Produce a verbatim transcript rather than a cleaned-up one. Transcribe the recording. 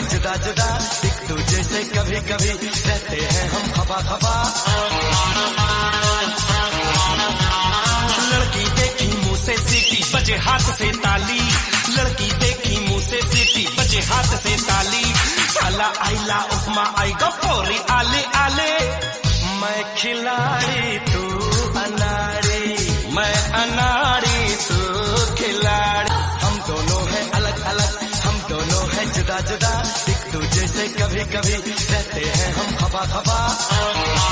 जुदा जुदा, एक दूजे से कभी कभी रहते हैं हम खफा खफा। लड़की देखी मुंह से सीटी बजे हाथ से ताली, लड़की देखी मुंह से सीटी बजे हाथ से ताली। साला आइला उस्मा आई गपोरी आले आले, मैं खिलाड़ी तू अनाड़ी, मैं अनाड़ी तू खिलाड़ी। हम दोनों हैं अलग अलग, हम दोनों हैं जुदा जुदा, एक दूजे से कभी कभी रहते हैं हम खफा खफा।